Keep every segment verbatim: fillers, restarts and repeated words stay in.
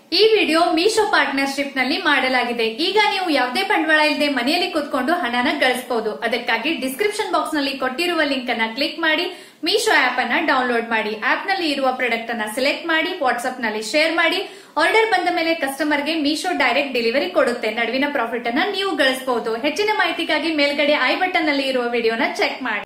ಈ video Meesho partnership ನಲ್ಲಿ ಮಾಡಲಾಗಿದೆ. ಈಗ ನೀವು ಯಾವುದೇ ಬಂಡವಾಳ ಇಲ್ಲದೆ ಮನೆಯಲ್ಲಿ ಕೂತ್ಕೊಂಡು ಹಣನ ಗಳಿಸಬಹುದು. ಅದಕ್ಕಾಗಿ ಡಿಸ್ಕ್ರಿಪ್ಷನ್ ಬಾಕ್ಸ್ ನಲ್ಲಿ ಕೊಟ್ಟಿರುವ ಲಿಂಕ್ ಅನ್ನ ಕ್ಲಿಕ್ ಮಾಡಿ ಮೀಶೋ ಆಪ್ ಅನ್ನ ಡೌನ್ಲೋಡ್ ಮಾಡಿ. ಆಪ್ ನಲ್ಲಿ ಇರುವ ಪ್ರಾಡಕ್ಟ್ ಅನ್ನ ಸೆಲೆಕ್ಟ್ ಮಾಡಿ ವಾಟ್ಸ್ಆಪ್ ನಲ್ಲಿ ಶೇರ್ ಮಾಡಿ. ಆರ್ಡರ್ ಬಂದ ಮೇಲೆ ಕಸ್ಟಮರ್ ಗೆ ಮೀಶೋ ಡೈರೆಕ್ಟ್ ಡೆಲಿವರಿ ಕೊಡುತ್ತೆ. ನಡುವಿನ ಪ್ರಾಫಿಟ್ ಅನ್ನ ನೀವು ಗಳಿಸಬಹುದು. ಹೆಚ್ಚಿನ ಮಾಹಿತಿಗಾಗಿ ಮೇಲ್ಗಡೆ ಐ ಬಟನ್ ನಲ್ಲಿ ಇರುವ ವಿಡಿಯೋನ ಚೆಕ್ ಮಾಡಿ.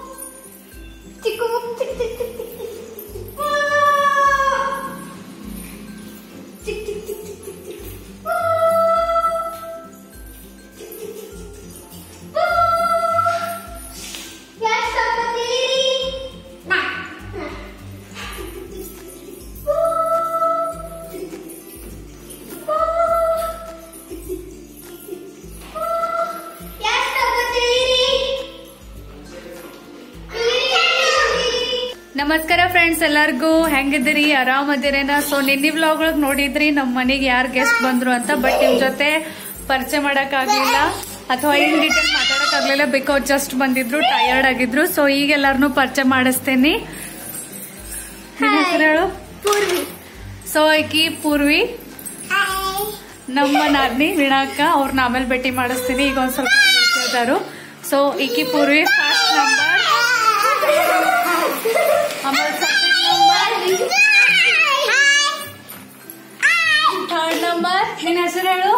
ನಮಸ್ಕಾರ ಫ್ರೆಂಡ್ಸ್, ಎಲ್ಲರಿಗೂ ಹೆಂಗಿದ್ದೀರಿ? ಆರಾಮದಿರೇನ? ಸೊ ನಿನ್ನೆ ವ್ಲಾಗ್ ಒಳಗ್ ನೋಡಿದ್ರಿ ನಮ್ ಮನೆಗೆ ಯಾರು ಗೆಸ್ಟ್ ಬಂದ್ರು ಅಂತ. ಬಟ್ ನಿಮ್ ಜೊತೆ ಪರಿಚಯ ಮಾಡಕ್ ಆಗ್ಲಿಲ್ಲ ಅಥವಾ ಇನ್ ಡೀಟೇಲ್ ಮಾತಾಡಕ್ ಆಗ್ಲಿಲ್ಲ, ಬಿಕಾಸ್ ಜಸ್ಟ್ ಬಂದಿದ್ರು, ಟಯರ್ಡ್ ಆಗಿದ್ರು. ಸೊ ಈಗ ಎಲ್ಲಾರನು ಪರಿಚಯ ಮಾಡಿಸ್ತೇನಿ. ನಿಮ್ ಹೆಸರು ಹೇಳು. ಸೊ ಈಕಿ ಪೂರ್ವಿ, ನಮ್ಮ ನಾದ್ನಿ ವೀಣಾಕ್ಕ. ಅವ್ರನ್ನ ಆಮೇಲೆ ಭೇಟಿ ಮಾಡಿಸ್ತೀನಿ. ಈಗ ಒಂದ್ ಸ್ವಲ್ಪ ಇದಾರು. ಸೊ ಈಕಿ ಪೂರ್ವಿ ಫಸ್ಟ್ ನಂಬರ್, ಆಮೇಲೆ ಸೆಕೆಂಡ್ ನಂಬರ್, ಥರ್ಡ್ ನಂಬರ್. ನಿನ್ನ ಹೆಸರು ಹೇಳು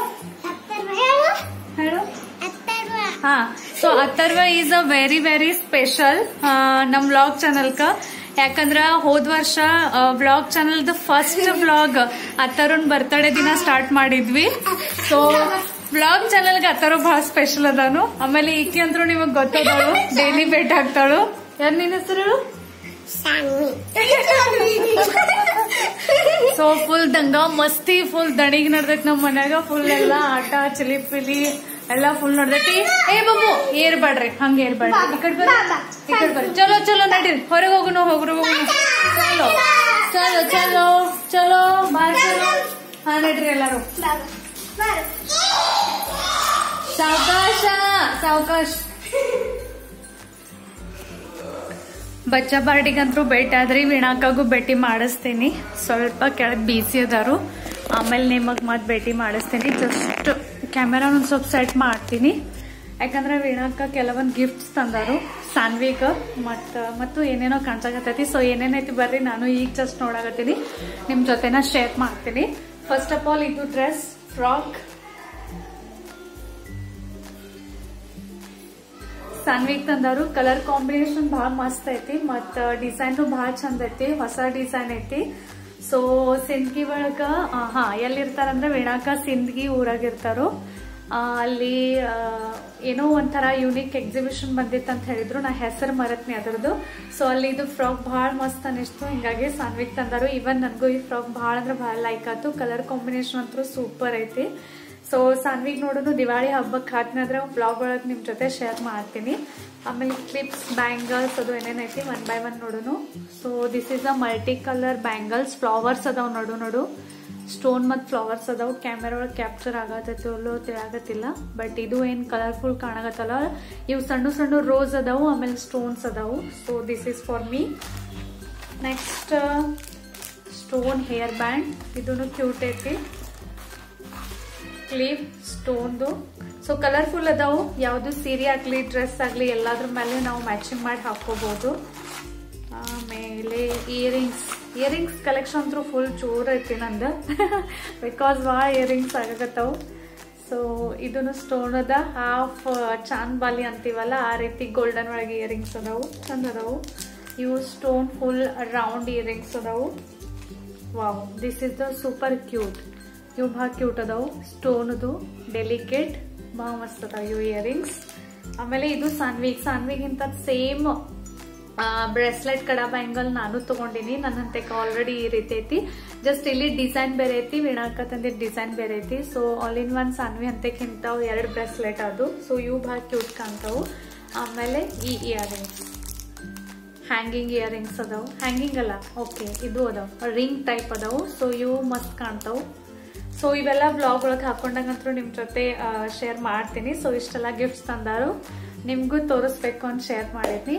ಹೇಳು ಹಾ. So Atharva is a very very special ನಮ್ ವ್ಲಾಗ್ ಚಾನಲ್ ಕ. ಯಾಕಂದ್ರ ಹೋದ್ ವರ್ಷ ವ್ಲಾಗ್ ಚಾನಲ್ ದ ಫಸ್ಟ್ ವ್ಲಾಗ್ ಅಥರ್ವನ್ ಬರ್ತಡೇ ದಿನ ಸ್ಟಾರ್ಟ್ ಮಾಡಿದ್ವಿ. ಸೊ ವ್ಲಾಗ್ ಚಾನಲ್ ಗೆ ಅಥರ್ವ ಬಹಳ ಸ್ಪೆಷಲ್ ಅದಾನು. ಆಮೇಲೆ ಈಕೆ ಅಂದ್ರು ನಿಮಗ್ ಗೊತ್ತದಾಳು, ಡೈಲಿ ಭೇಟಿ ಆಗ್ತಾಳು. ಯಾರು ನಿನ್ನ ಹೆಸರು ಹೇಳು? ಸೊ ಫುಲ್ ದಂಗ ಮಸ್ತಿ, ಫುಲ್ ದಣಿಗ್ ನಡ್ದೈತಿ ನಮ್ ಮನ್ಯಾಗ. ಫುಲ್ ಎಲ್ಲಾ ಆಟ ಚಿಲಿ ಪಿಲಿ ಎಲ್ಲಾ ಫುಲ್ ನಡ್ದೈತಿ. ಏ ಬಾಬು ಏರ್ಬೇಡ್ರಿ, ಹಂಗ ಏರ್ಬೇಡ್ರಿ. ಈ ಕಡೆ ಬರ್ರಿ, ಈ ಕಡೆ ಬರ್ರಿ. ಚಲೋ ಚಲೋ ನಡೀರಿ, ಹೊರಗೆ ಹೋಗುನು ಹೋಗ್ರು ಹೋಗುನು. ಚಲೋ ಚಲೋ ಚಲೋ ಚಲೋ ಬಾಯ್. ಚಲೋ ಹಾ ನಡ್ರಿ ಎಲ್ಲಾರು. ಸಾವಕಾಶ ಸಾವಕಾಶ. ಬಚ್ಚ ಪಾರ್ಟಿಗಂತೂ ಭೇಟಿ ಆದ್ರಿ. ವೀಣಾಕಾಗೂ ಭೇಟಿ ಮಾಡಿಸ್ತೀನಿ. ಸ್ವಲ್ಪ ಕೆಳಗ್ ಬಿಸಿ ಅದಾರು. ಆಮೇಲೆ ನಿಮಗ್ ಮತ್ ಭೇಟಿ ಮಾಡಿಸ್ತೀನಿ. ಜಸ್ಟ್ ಕ್ಯಾಮೆರಾ ಒಂದ್ ಸ್ವಲ್ಪ ಸೆಟ್ ಮಾಡ್ತೀನಿ. ಯಾಕಂದ್ರೆ ವೀಣಾಕ ಕೆಲವೊಂದ್ ಗಿಫ್ಟ್ಸ್ ತಂದಾರು ಸಾನ್ವಿಗ ಮತ್ ಮತ್ತು ಏನೇನೋ ಕಾಣ್ಸಾಕತ್ತೈತಿ. ಸೊ ಏನೇನೈತಿ ಬರ್ರಿ, ನಾನು ಈಗ ಜಸ್ಟ್ ನೋಡಾಕತ್ತೀನಿ, ನಿಮ್ ಜೊತೆನ ಶೇರ್ ಮಾಡ್ತೀನಿ. ಫಸ್ಟ್ ಆಫ್ ಆಲ್ ಇದು ಡ್ರೆಸ್ ಫ್ರಾಕ್ ಸಾನ್ವಿಗ್ ತಂದಾರು. ಕಲರ್ ಕಾಂಬಿನೇಷನ್ ಬಹಳ ಮಸ್ತ್ ಐತಿ ಮತ್ ಡಿಸೈನ್ ಬಹಳ ಚಂದ ಐತಿ. ಹೊಸ ಡಿಸೈನ್ ಐತಿ. ಸೊ ಸಿಂದಗಿ ಒಳಗ ಹಾ ಎಲ್ಲಿರ್ತಾರಂದ್ರೆ ವೀಣಾಕ ಸಿಂದಗಿ ಊರಾಗಿರ್ತಾರು. ಅಲ್ಲಿ ಏನೋ ಒಂಥರ ಯೂನಿಕ್ ಎಕ್ಸಿಬಿಷನ್ ಬಂದಿತ್ತು ಅಂತ ಹೇಳಿದ್ರು. ನಾ ಹೆಸರು ಮರತ್ನಿ ಅದರದ್ದು. ಸೊ ಅಲ್ಲಿ ಇದು ಫ್ರಾಕ್ ಬಹಳ ಮಸ್ತ್ ಅನಿಸ್ತು, ಹಿಂಗಾಗಿ ಸಾನ್ವಿಗ್ ತಂದಾರು. ಇವನ್ ನನ್ಗೂ ಈ ಫ್ರಾಕ್ ಬಹಳ ಅಂದ್ರೆ ಬಹಳ ಲೈಕ್ ಆಯ್ತು. ಕಲರ್ ಕಾಂಬಿನೇಷನ್ ಅಂತೂ ಸೂಪರ್ ಐತಿ. ಸೊ ಸಾನ್ವಿಗ್ ನೋಡೋನು ದಿವಾಳಿ ಹಬ್ಬಕ್ಕೆ ಹಾಕ್ನಾದ್ರೆ ಬ್ಲಾಗ್ ಒಳಗೆ ನಿಮ್ ಜೊತೆ ಶೇರ್ ಮಾಡ್ತೀನಿ. ಆಮೇಲೆ ಕ್ಲಿಪ್ಸ್, ಬ್ಯಾಂಗಲ್ಸ್ ಅದು ಏನೇನೈತಿ ಒನ್ ಬೈ ಒನ್ ನೋಡೋನು. So this is a multi colour bangles. Flowers ಅದಾವ್ ನೋಡು ನೋಡು, ಸ್ಟೋನ್ ಮತ್ ಫ್ಲವರ್ಸ್ ಅದಾವ್. ಕ್ಯಾಮೆರಾ ಒಳಗೆ ಕ್ಯಾಪ್ಚರ್ ಆಗತ್ತೋ ತಿಳಿಯಾಗತ್ತಿಲ್ಲ, ಬಟ್ ಇದು ಏನ್ ಕಲರ್ಫುಲ್ ಕಾಣಗತ್ತಲ್ಲ, ಇವು ಸಣ್ಣ ಸಣ್ಣ ರೋಸ್ ಅದಾವು, ಆಮೇಲೆ ಸ್ಟೋನ್ಸ್ ಅದಾವು. So this is for me. Next stone hair band, ಇದನ್ನು ಕ್ಯೂಟ್ ಐತಿ. ಕ್ಲಿಪ್ ಸ್ಟೋನ್ದು. ಸೊ ಕಲರ್ಫುಲ್ ಅದಾವು. ಯಾವ್ದು ಸೀರೆ ಆಗ್ಲಿ ಡ್ರೆಸ್ ಆಗ್ಲಿ ಎಲ್ಲಾದ್ರ ಮೇಲೆ ನಾವು ಮ್ಯಾಚಿಂಗ್ ಮಾಡಿ ಹಾಕೋಬಹುದು. ಆಮೇಲೆ ಇಯರಿಂಗ್ಸ್ ಇಯರಿಂಗ್ಸ್ ಕಲೆಕ್ಷನ್ ಅಂತೂ ಫುಲ್ ಚೂರ್ ಐತಿ ನಂದು, ಬಿಕಾಸ್ ಭಾಳ ಇಯರಿಂಗ್ಸ್ ಆಗಕತ್ತಾವು. ಸೊ ಇದನ್ನು ಸ್ಟೋನ್ ಅದ. ಹಾಫ್ ಚಾಂದ್ ಬಾಲಿ ಅಂತೀವಲ್ಲ ಆ ರೀತಿ ಗೋಲ್ಡನ್ ಒಳಗೆ ಇಯರಿಂಗ್ಸ್ ಅದಾವು, ಚಂದ ಅದಾವು. ಇವು ಸ್ಟೋನ್ ಫುಲ್ ರೌಂಡ್ ಇಯರಿಂಗ್ಸ್ ಅದಾವು. Wow, this is the super cute. ಇವು ಭಾಳ ಕ್ಯೂಟ್ ಅದಾವು. ಸ್ಟೋನ್ದು ಡೆಲಿಕೇಟ್ ಭಾಳ ಮಸ್ತ್ ಅದಾವ ಇವು ಇಯರಿಂಗ್ಸ್. ಆಮೇಲೆ ಇದು ಸಾನ್ವಿಗ್ ಸಾನ್ವಿಗ್ ಇಂತ ಸೇಮ್ ಬ್ರೆಸ್ಲೆಟ್ ಕಡ ಬ್ಯಾಂಗಲ್ ನಾನು ತಗೊಂಡಿನಿ. ನನ್ನಂತೆಕ ಆಲ್ರೆಡಿ ಈ ರೀತಿ ಐತಿ. ಜಸ್ಟ್ ಇಲ್ಲಿ ಡಿಸೈನ್ ಬೇರೆ ಐತಿ, ವೀಣಾಕ ತಂದಿದ್ ಡಿಸೈನ್ ಬೇರೆ ಐತಿ. So all in one Sanvi ಅಂತಕ್ಕೆ ಇಂತಾವ್ ಎರಡು ಬ್ರೆಸ್ಲೆಟ್ ಅದು. ಸೊ ಇವು ಭಾಳ ಕ್ಯೂಟ್ ಕಾಣ್ತಾವು. ಆಮೇಲೆ ಈ ಇಯರಿಂಗ್ಸ್ ಹ್ಯಾಂಗಿಂಗ್ ಇಯರಿಂಗ್ಸ್ ಅದಾವು. ಹ್ಯಾಂಗಿಂಗ್ ಅಲ್ಲ, ಓಕೆ ಇದು ಅದಾವ್ ರಿಂಗ್ ಟೈಪ್ ಅದಾವು. ಸೊ ಇವು ಮಸ್ತ್ ಕಾಣ್ತಾವು. ಸೊ ಇವೆಲ್ಲ ಬ್ಲಾಗ್ ಒಳಗೆ ಹಾಕೊಂಡಾಗಂತೂ ನಿಮ್ ಜೊತೆ ಶೇರ್ ಮಾಡ್ತೀನಿ. ಸೊ ಇಷ್ಟೆಲ್ಲ ಗಿಫ್ಟ್ಸ್ ತಂದಾರು, ನಿಮ್ಗೂ ತೋರಿಸ್ಬೇಕು ಅಂತ ಶೇರ್ ಮಾಡಿದ್ನಿ.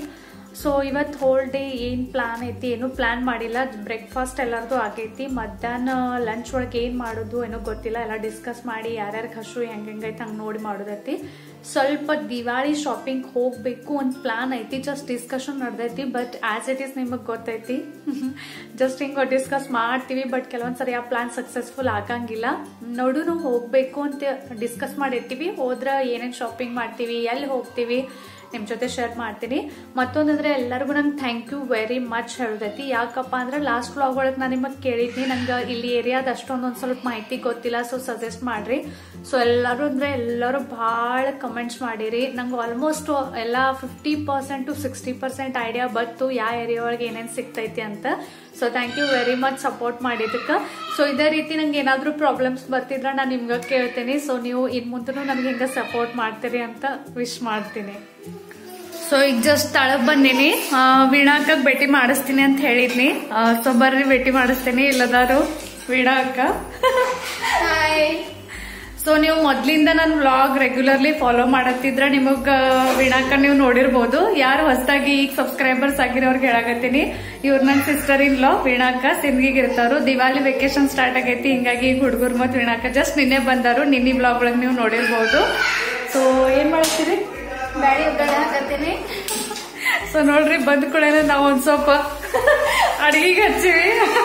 ಸೊ ಇವತ್ತು ಹೋಲ್ ಡೇ ಏನು ಪ್ಲಾನ್ ಐತಿ ಏನು ಪ್ಲಾನ್ ಮಾಡಿಲ್ಲ. ಬ್ರೇಕ್ಫಾಸ್ಟ್ ಎಲ್ಲರದು ಆಗೈತಿ. ಮಧ್ಯಾಹ್ನ ಲಂಚ್ ಒಳಗೆ ಏನು ಮಾಡೋದು ಏನೋ ಗೊತ್ತಿಲ್ಲ. ಎಲ್ಲ ಡಿಸ್ಕಸ್ ಮಾಡಿ ಯಾರ್ಯಾರಿಗೆ ಹಸು ಹೆಂಗೆ ಹೆಂಗೈತೆ ಹಂಗೆ ನೋಡಿ ಮಾಡೋದೈತಿ. ಸ್ವಲ್ಪ ದಿವಾಳಿ ಶಾಪಿಂಗ್ ಹೋಗಬೇಕು ಅಂತ ಪ್ಲಾನ್ ಐತಿ. ಜಸ್ಟ್ ಡಿಸ್ಕಷನ್ ನಡೆದೈತಿ. ಬಟ್ ಆಸ್ ಇಟ್ ಈಸ್ ನಿಮಗೆ ಗೊತ್ತೈತಿ ಜಸ್ಟ್ ಹಿಂಗೆ ಡಿಸ್ಕಸ್ ಮಾಡ್ತೀವಿ. ಬಟ್ ಕೆಲವೊಂದ್ಸರಿ ಆ ಪ್ಲಾನ್ ಸಕ್ಸಸ್ಫುಲ್ ಆಗಂಗಿಲ್ಲ. ನೋಡು ನಾವು ಹೋಗಬೇಕು ಅಂತ ಡಿಸ್ಕಸ್ ಮಾಡಿರ್ತೀವಿ. ಹೋದ್ರೆ ಏನೇನು ಶಾಪಿಂಗ್ ಮಾಡ್ತೀವಿ, ಎಲ್ಲಿ ಹೋಗ್ತೀವಿ ನಿಮ್ಮ ಜೊತೆ ಶೇರ್ ಮಾಡ್ತೀನಿ. ಮತ್ತೊಂದಂದ್ರೆ ಎಲ್ಲರಿಗೂ ನಂಗೆ ಥ್ಯಾಂಕ್ ಯು ವೆರಿ ಮಚ್ ಹೇಳೋದೈತಿ. ಯಾಕಪ್ಪ ಅಂದ್ರೆ ಲಾಸ್ಟ್ ವ್ಲಾಗ್ ಒಳಗೆ ನಾನು ನಿಮಗೆ ಕೇಳಿದ್ನಿ ನಂಗೆ ಇಲ್ಲಿ ಏರಿಯಾದ ಅಷ್ಟೊಂದೊಂದು ಸ್ವಲ್ಪ ಮಾಹಿತಿ ಗೊತ್ತಿಲ್ಲ, ಸೊ ಸಜೆಸ್ಟ್ ಮಾಡ್ರಿ. ಸೊ ಎಲ್ಲರೂ ಅಂದ್ರೆ ಎಲ್ಲರೂ ಭಾಳ ಕಮೆಂಟ್ಸ್ ಮಾಡಿರಿ. ನಂಗೆ ಆಲ್ಮೋಸ್ಟ್ ಎಲ್ಲ fifty percent to sixty percent idea ಬತ್ತು ಯಾವ ಏರಿಯಾ ಒಳಗೆ ಏನೇನು ಸಿಗ್ತೈತಿ ಅಂತ. So thank you very much support ಮಾಡಿದ್ದಕ್ಕೆ. ಸೊ ಇದೇ ರೀತಿ ನಂಗೆ ಏನಾದರೂ ಪ್ರಾಬ್ಲಮ್ಸ್ ಬರ್ತಿದ್ರೆ ನಾನು ನಿಮ್ಗೆ ಕೇಳ್ತೀನಿ. ಸೊ ನೀವು ಇನ್ನು ಮುಂದೂ ನನಗೆ ಹಿಂಗೆ ಸಪೋರ್ಟ್ ಮಾಡ್ತೀರಿ ಅಂತ ವಿಶ್ ಮಾಡ್ತೀನಿ. ಸೊ ಈಗ ಜಸ್ಟ್ ತಳಗ್ ಬಂದೀನಿ. ವೀಣಾಕ್ಕ ಭೇಟಿ ಮಾಡಿಸ್ತೀನಿ ಅಂತ ಹೇಳಿದ್ನಿ. ಸೊ ಬರ್ರಿ ಭೇಟಿ ಮಾಡಿಸ್ತೀನಿ. ಇಲ್ಲದಾರು ವೀಣಾ ಅಕ್ಕ. ಹಾಯ್. ಸೊ ನೀವು ಮೊದ್ಲಿಂದ ನನ್ನ ವ್ಲಾಗ್ ರೆಗ್ಯುಲರ್ಲಿ ಫಾಲೋ ಮಾಡತ್ತಿದ್ರ ನಿಮಗ್ ವೀಣಾಕ್ಕ ನೀವು ನೋಡಿರ್ಬೋದು. ಯಾರು ಹೊಸದಾಗಿ ಈಗ ಸಬ್ಸ್ಕ್ರೈಬರ್ಸ್ ಆಗಿರೋರ್ಗೆ ಹೇಳಾಕತ್ತೀನಿ, ಇವ್ರ ನನ್ನ ಸಿಸ್ಟರ್ ಇನ್ ಲಾ ವೀಣಾಕ್ಕ ಸಿಂದಗಿಗೆ ಇರ್ತಾರು. ದಿವಾಲಿ ವೆಕೇಶನ್ ಸ್ಟಾರ್ಟ್ ಆಗೈತಿ, ಹಿಂಗಾಗಿ ಈಗ ಹುಡುಗರು ಮತ್ತು ವೀಣಾಕ್ಕ ಜಸ್ಟ್ ನಿನ್ನೆ ಬಂದಾರು. ನಿನ್ನೆ ಬ್ಲಾಗ್ ಒಳಗೆ ನೀವು ನೋಡಿರ್ಬೋದು. ಸೊ ಏನ್ ಮಾಡ್ತೀರಿ? ಬ್ಯಾಳಿ ಒಗ್ಗರಣೆ ಹಾಕತ್ತೀನಿ. ಸೊ ನೋಡ್ರಿ ಬಂದ ಕೂಡ ನಾವು ಒಂದ್ ಸ್ವಲ್ಪ ಅಡಿಗೆಗೆ ಹಚ್ಚಿವಿ.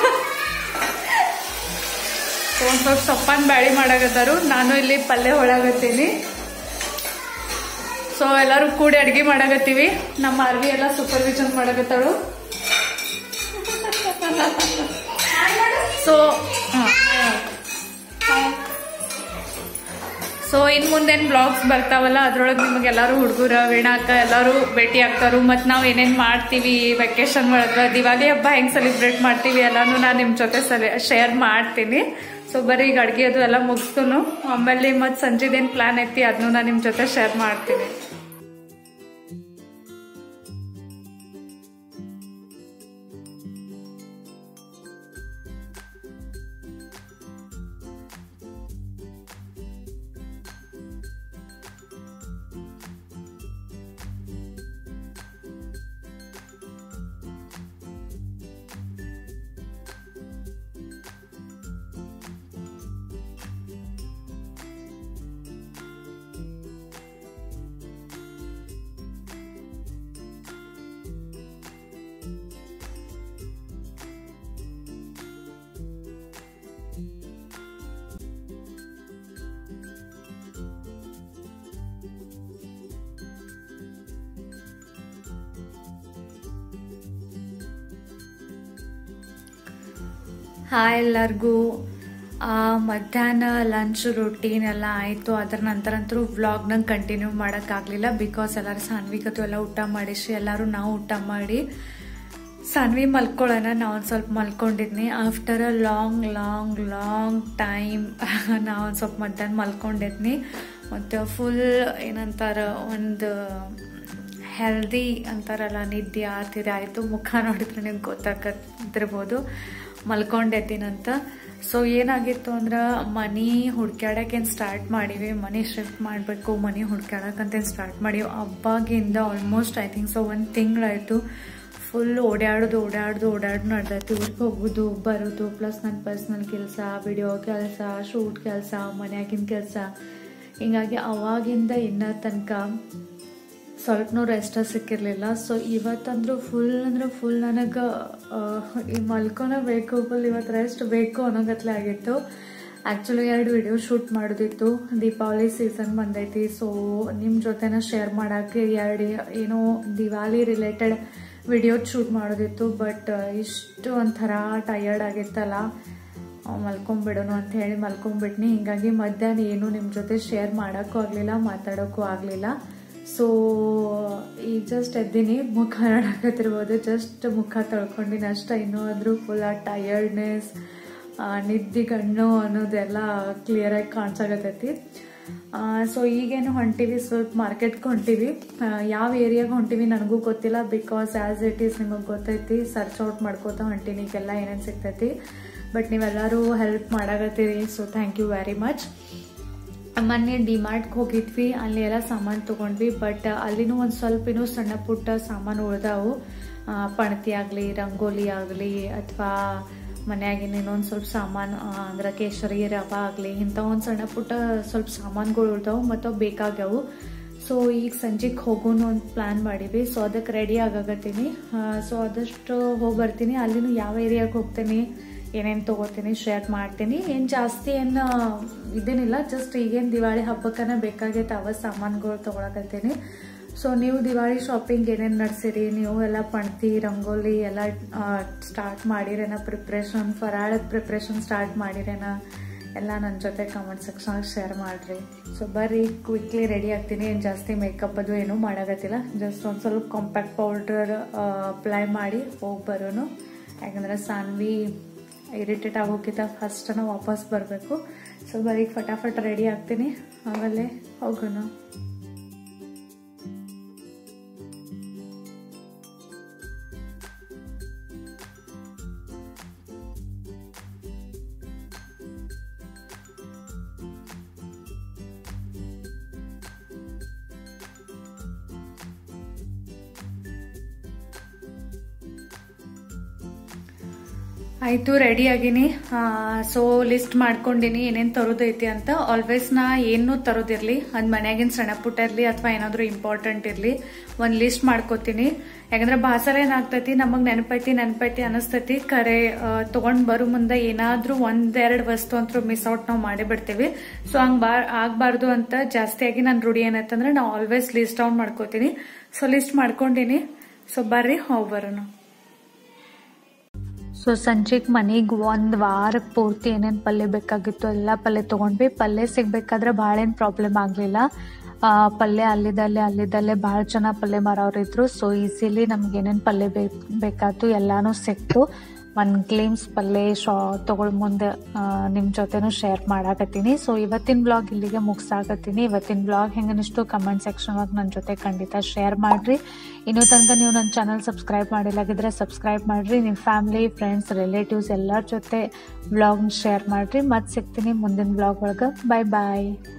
ಒಂದ್ ಸ್ವಲ್ಪ ಸೊಪ್ಪನ್ ಬ್ಯಾಳಿ ಮಾಡಾಕತ್ತಾರು. ನಾನು ಇಲ್ಲಿ ಪಲ್ಯ ಹೊಳಾಗತ್ತೀನಿ. ಸೊ ಎಲ್ಲಾರು ಕೂಡಿ ಅಡಿಗೆ ಮಾಡಾಕತ್ತೀವಿ. ನಮ್ಮ ಅರ್ವಿ ಎಲ್ಲ ಸೂಪರ್ವಿಷನ್ ಮಾಡಾಕತ್ತಾಳು. ಸೊ ಸೊ ಇನ್ ಮುಂದೇನ್ ಬ್ಲಾಗ್ಸ್ ಬರ್ತಾವಲ್ಲ ಅದ್ರೊಳಗೆ ನಿಮಗೆ ಎಲ್ಲಾರು ಹುಡುಗರ ವೀಣಾಕ್ಕ ಎಲ್ಲಾರು ಭೇಟಿ ಆಗ್ತಾರು. ಮತ್ ನಾವ್ ಏನೇನ್ ಮಾಡ್ತೀವಿ ವೆಕೇಶನ್ ಒಳಗ, ದಿವಾಲಿ ಹಬ್ಬ ಹೆಂಗ್ ಸೆಲೆಬ್ರೇಟ್ ಮಾಡ್ತೀವಿ ಎಲ್ಲಾನು ನಾನು ನಿಮ್ ಜೊತೆ ಶೇರ್ ಮಾಡ್ತೀನಿ. ಸೊ ಬರೀ ಈಗ ಅಡ್ಗೆ ಅದು ಎಲ್ಲ ಮುಗಿಸ್ತುನು ಆಮೇಲೆ ಮತ್ ಸಂಜೆದೇನ್ ಪ್ಲಾನ್ ಐತಿ ಅದನ್ನು ನಾನು ನಿಮ್ ಜೊತೆ ಶೇರ್ ಮಾಡ್ತೀನಿ. ಹಾಯ್ ಎಲ್ಲರಿಗೂ. ಮಧ್ಯಾಹ್ನ ಲಂಚ್ ರೊಟೀನ್ ಎಲ್ಲ ಆಯಿತು. ಅದರ ನಂತರ ಅಂತೂ ವ್ಲಾಗ್ನ ಕಂಟಿನ್ಯೂ ಮಾಡೋಕ್ಕಾಗಲಿಲ್ಲ. ಬಿಕಾಸ್ ಎಲ್ಲರೂ ಸಾನ್ವಿಕತ್ತು ಎಲ್ಲ ಊಟ ಮಾಡಿಸಿ ಎಲ್ಲರೂ ನಾವು ಊಟ ಮಾಡಿ ಸಾನ್ವಿ ಮಲ್ಕೊಳ್ಳೋಣ ನಾ ಒಂದು ಸ್ವಲ್ಪ ಮಲ್ಕೊಂಡಿದ್ನಿ. After a long long long time ನಾ ಒಂದು ಸ್ವಲ್ಪ ಮಧ್ಯಾಹ್ನ ಮಲ್ಕೊಂಡಿದ್ನಿ. ಮತ್ತು ಫುಲ್ ಏನಂತಾರ ಒಂದು ಹೆಲ್ದಿ ಅಂತಾರಲ್ಲ ನಿದ್ದೆ ಆ ಥರ ಆಯಿತು. ಮುಖ ನೋಡಿದ್ರೆ ನಿಮ್ಗೆ ಗೊತ್ತಾಗತ್ತಿರ್ಬೋದು ಮಲ್ಕೊಂಡೆದ್ದೀನಂತ. ಸೊ ಏನಾಗಿತ್ತು ಅಂದ್ರೆ ಮನಿ ಹುಡ್ಕ್ಯಾಡಕ್ಕೇನು ಸ್ಟಾರ್ಟ್ ಮಾಡೀವಿ. ಮನಿ ಶಿಫ್ಟ್ ಮಾಡಬೇಕು, ಮನಿ ಹುಡ್ಕ್ಯಾಡಕ್ಕಂತೇನು ಸ್ಟಾರ್ಟ್ ಮಾಡೀವಿ. ಹಬ್ಬಾಗಿಂದ ಆಲ್ಮೋಸ್ಟ್ ಐ ಥಿಂಕ್ ಸೊ ಒಂದು ತಿಂಗಳಾಯಿತು. ಫುಲ್ ಓಡಾಡೋದು ಓಡಾಡೋದು ಓಡಾಡೋದು ನಡೆದೈತಿ. ಊರಿಗೆ ಹೋಗೋದು ಬರೋದು ಪ್ಲಸ್ ನನ್ನ ಪರ್ಸ್ನಲ್ ಕೆಲಸ, ವಿಡಿಯೋ ಕೆಲಸ, ಶೂಟ್ ಕೆಲಸ, ಮನ್ಯಾಗಿನ ಕೆಲಸ, ಹಿಂಗಾಗಿ ಅವಾಗಿಂದ ಇನ್ನೂ ತನಕ ಸ್ವಲ್ಪನೂ ರೆಸ್ಟ್ ಸಿಕ್ಕಿರಲಿಲ್ಲ. ಸೊ ಇವತ್ತಂದ್ರೂ ಫುಲ್ ಅಂದ್ರೆ ಫುಲ್ ನನಗೆ ಈ ಮಲ್ಕೊನೇ ಬೇಕು, ಫುಲ್ ಇವತ್ತು ರೆಸ್ಟ್ ಬೇಕು ಅನ್ನೋಗತ್ಲೆ ಆಗಿತ್ತು. ಆ್ಯಕ್ಚುಲಿ ಎರಡು ವಿಡಿಯೋ ಶೂಟ್ ಮಾಡೋದಿತ್ತು. ದೀಪಾವಳಿ ಸೀಸನ್ ಬಂದೈತಿ. ಸೊ ನಿಮ್ಮ ಜೊತೆನ ಶೇರ್ ಮಾಡೋಕ್ಕೆ ಎರಡು ಏನೋ ದಿವಾಲಿ ರಿಲೇಟೆಡ್ ವಿಡಿಯೋ ಶೂಟ್ ಮಾಡೋದಿತ್ತು. ಬಟ್ ಇಷ್ಟು ಒಂಥರ ಟಯರ್ಡ್ ಆಗಿತ್ತಲ್ಲ, ಮಲ್ಕೊಂಬಿಡೋಣ ಅಂತ ಹೇಳಿ ಮಲ್ಕೊಂಬಿಟ್ನಿ. ಹಿಂಗಾಗಿ ಮಧ್ಯಾಹ್ನ ಏನು ನಿಮ್ಮ ಜೊತೆ ಶೇರ್ ಮಾಡೋಕ್ಕೂ ಆಗಲಿಲ್ಲ, ಮಾತಾಡೋಕ್ಕೂ ಆಗಲಿಲ್ಲ. ಸೊ ಈಗ ಜಸ್ಟ್ ಎದ್ದೀನಿ. ಮುಖ ನೋಡಕತ್ತಿರ್ಬೋದು, ಜಸ್ಟ್ ಮುಖ ತೊಳ್ಕೊಂಡಿನಿ ಅಷ್ಟೇ. ಇನ್ನೂ ಆದರೂ ಫುಲ್ ಆ ಟಯರ್ಡ್ನೆಸ್, ನಿದ್ದೆ ಕಣ್ಣು ಅನ್ನೋದೆಲ್ಲ ಕ್ಲಿಯರಾಗಿ ಕಾಣಿಸಾಗತ್ತೈತಿ. ಸೊ ಈಗೇನು ಹೊಂಟಿವಿ, ಸ್ವಲ್ಪ ಮಾರ್ಕೆಟ್ಗೆ ಹೊಂಟಿವಿ. ಯಾವ ಏರಿಯಾಗೆ ಹೊಂಟಿವಿ ನನಗೂ ಗೊತ್ತಿಲ್ಲ. ಬಿಕಾಸ್ ಆ್ಯಸ್ ಇಟ್ ಈಸ್ ನಿಮಗೆ ಗೊತ್ತೈತಿ, ಸರ್ಚ್ ಔಟ್ ಮಾಡ್ಕೋತಾ ಹೊಂಟೀನಿ ಈಗೆಲ್ಲ ಏನೇನು ಸಿಗ್ತೈತಿ. ಬಟ್ ನೀವೆಲ್ಲರೂ ಹೆಲ್ಪ್ ಮಾಡಾಕತ್ತೀರಿ. So thank you very much. ಮೊನ್ನೆ ಡಿಮಾರ್ಟ್ಗೆ ಹೋಗಿದ್ವಿ, ಅಲ್ಲಿ ಎಲ್ಲ ಸಾಮಾನು ತೊಗೊಂಡ್ವಿ. ಬಟ್ ಅಲ್ಲಿನೂ ಒಂದು ಸ್ವಲ್ಪ ಏನೋ ಸಣ್ಣ ಪುಟ್ಟ ಸಾಮಾನು ಉಳ್ದಾವು. ಪಣತಿ ಆಗಲಿ, ರಂಗೋಲಿ ಆಗಲಿ, ಅಥವಾ ಮನೆಯಾಗಿನ ಇನ್ನೊಂದು ಸ್ವಲ್ಪ ಸಾಮಾನು ಅಂದ್ರೆ ಕೇಸರಿ ರವೆ ಆಗಲಿ, ಇಂಥ ಒಂದು ಸಣ್ಣ ಪುಟ್ಟ ಸ್ವಲ್ಪ ಸಾಮಾನುಗಳು ಉಳ್ದಾವು ಮತ್ತು ಅವು ಬೇಕಾಗ್ಯಾವು. ಸೊ ಈಗ ಸಂಜೆಗೆ ಹೋಗೋಣ ಒಂದು ಪ್ಲ್ಯಾನ್ ಮಾಡೀವಿ. ಸೊ ಅದಕ್ಕೆ ರೆಡಿ ಆಗಾಗತ್ತೀನಿ. ಸೊ ಆದಷ್ಟು ಹೋಗಿ ಬರ್ತೀನಿ. ಅಲ್ಲಿನೂ ಯಾವ ಏರಿಯಾಗೆ ಹೋಗ್ತೀನಿ, ಏನೇನು ತೊಗೋತೀನಿ ಶೇರ್ ಮಾಡ್ತೀನಿ. ಏನು ಜಾಸ್ತಿ ಏನು ಇದೇನಿಲ್ಲ, ಜಸ್ಟ್ ಈಗೇನು ದಿವಾಳಿ ಹಬ್ಬಕ್ಕನ ಬೇಕಾಗೈತೆ ಅವ ಸಾಮಾನುಗಳು ತೊಗೊಳಕತ್ತೀನಿ. ಸೊ ನೀವು ದಿವಾಳಿ ಶಾಪಿಂಗ್ ಏನೇನು ನಡೆಸಿರಿ, ನೀವು ಎಲ್ಲ ಪಣತಿ ರಂಗೋಲಿ ಎಲ್ಲ ಸ್ಟಾರ್ಟ್ ಮಾಡಿರೇನ, ಪ್ರಿಪ್ರೇಷನ್ ಫರಾಳದ ಪ್ರಿಪ್ರೇಷನ್ ಸ್ಟಾರ್ಟ್ ಮಾಡಿರೇನ ಎಲ್ಲ ನನ್ನ ಜೊತೆ ಕಮೆಂಟ್ ಸೆಕ್ಷನಾಗ ಶೇರ್ ಮಾಡಿರಿ. ಸೊ ಬರ್ರಿ ಕ್ವಿಕ್ಲಿ ರೆಡಿ ಆಗ್ತೀನಿ. ಏನು ಜಾಸ್ತಿ ಮೇಕಪ್ ಅದು ಏನೂ ಮಾಡೋಕತ್ತಿಲ್ಲ, ಜಸ್ಟ್ ಒಂದು ಸ್ವಲ್ಪ ಕಾಂಪ್ಯಾಕ್ಟ್ ಪೌಡ್ರ್ ಅಪ್ಲೈ ಮಾಡಿ ಹೋಗಿ ಬರೋನು. ಯಾಕಂದ್ರೆ ಸಾನ್ವಿ ಇರಿಟೇಟ್ ಆಗೋಕ್ಕಿಂತ ಫಸ್ಟ್ ನಾವು ವಾಪಸ್ ಬರಬೇಕು. ಸೊ ಬರೀ ಫಟಾಫಟ್ ರೆಡಿ ಆಗ್ತೀನಿ, ಆಮೇಲೆ ಹೋಗೋಣ. ಆಯಿತು, ರೆಡಿ ಆಗೀನಿ. ಸೊ ಲಿಸ್ಟ್ ಮಾಡ್ಕೊಂಡಿನಿ ಏನೇನು ತರೋದೈತಿ ಅಂತ. ಆಲ್ವೇಸ್ ನಾ ಏನು ತರೋದಿರಲಿ, ಅದು ಮನ್ಯಾಗಿನ ಸಣ್ಣ ಪುಟ್ಟ ಇರಲಿ ಅಥವಾ ಏನಾದರೂ ಇಂಪಾರ್ಟೆಂಟ್ ಇರಲಿ, ಒಂದು ಲಿಸ್ಟ್ ಮಾಡ್ಕೋತೀನಿ. ಯಾಕಂದ್ರೆ ಭಾಸರ ಏನಾಗ್ತೈತಿ, ನಮಗೆ ನೆನಪೈತಿ ನೆನಪೈತಿ ಅನಿಸ್ತೈತಿ, ಕರೆ ತೊಗೊಂಡು ಬರೋ ಮುಂದೆ ಏನಾದರೂ ಒಂದೆರಡು ವಸ್ತು ಅಂತೂ ಮಿಸ್ ಔಟ್ ನಾವು ಮಾಡೇ ಬಿಡ್ತೀವಿ. ಸೊ ಹಂಗೆ ಬಾ ಆಗಬಾರ್ದು ಅಂತ ಜಾಸ್ತಿಯಾಗಿ ನನ್ನ ರೂಢಿ ಏನೈತಂದ್ರೆ ನಾವು ಆಲ್ವೇಸ್ ಲಿಸ್ಟ್ ಡೌನ್ ಮಾಡ್ಕೋತೀನಿ. ಸೊ ಲಿಸ್ಟ್ ಮಾಡ್ಕೊಂಡಿನಿ. ಸೊ ಬರ್ರಿ ಹೋಗಿ ಬರೋಣ. ಸೊ ಸಂಜೆಗೆ ಮನೆಗೆ ಒಂದು ವಾರಕ್ಕೆ ಪೂರ್ತಿ ಏನೇನು ಪಲ್ಯ ಬೇಕಾಗಿತ್ತು ಎಲ್ಲ ಪಲ್ಯ ತೊಗೊಂಡ್ವಿ. ಪಲ್ಯ ಸಿಗಬೇಕಾದ್ರೆ ಭಾಳ ಏನು ಪ್ರಾಬ್ಲಮ್ ಆಗಲಿಲ್ಲ. ಪಲ್ಯ ಅಲ್ಲಿದ್ದಲ್ಲೇ ಅಲ್ಲಿದ್ದಲ್ಲೇ ಭಾಳ ಜನ ಪಲ್ಯ ಮಾರೋರಿದ್ರು. ಸೊ ಈಸಿಲಿ ನಮ್ಗೆ ಏನೇನು ಪಲ್ಯ ಬೇಕು ಬೇಕಾಯ್ತು ಎಲ್ಲನೂ ಸಿಕ್ತು. ಒಂದು ಗ್ಲಿಮ್ಸ್ ಪಲ್ಯ ಶಾ ತೊಗೊಳ್ ಮುಂದೆ ನಿಮ್ಮ ಜೊತೆನೂ ಶೇರ್ ಮಾಡಾಕತ್ತೀನಿ. ಸೊ ಇವತ್ತಿನ ಬ್ಲಾಗ್ ಇಲ್ಲಿಗೆ ಮುಗಿಸಾಕತ್ತೀನಿ. ಇವತ್ತಿನ ಬ್ಲಾಗ್ ಹೆಂಗನಿಷ್ಟು ಕಮೆಂಟ್ ಸೆಕ್ಷನ್ ಒಳಗೆ ನನ್ನ ಜೊತೆ ಖಂಡಿತ ಶೇರ್ ಮಾಡಿರಿ. ಇನ್ನೂ ತನಕ ನೀವು ನನ್ನ ಚಾನಲ್ ಸಬ್ಸ್ಕ್ರೈಬ್ ಮಾಡಿಲ್ಲಾಗಿದ್ರೆ ಸಬ್ಸ್ಕ್ರೈಬ್ ಮಾಡಿರಿ. ನಿಮ್ಮ ಫ್ಯಾಮಿಲಿ ಫ್ರೆಂಡ್ಸ್ ರಿಲೇಟಿವ್ಸ್ ಎಲ್ಲರ ಜೊತೆ ಬ್ಲಾಗ್ನ ಶೇರ್ ಮಾಡಿರಿ. ಮತ್ತೆ ಸಿಗ್ತೀನಿ ಮುಂದಿನ ಬ್ಲಾಗ್ ಒಳಗೆ. ಬಾಯ್ ಬಾಯ್.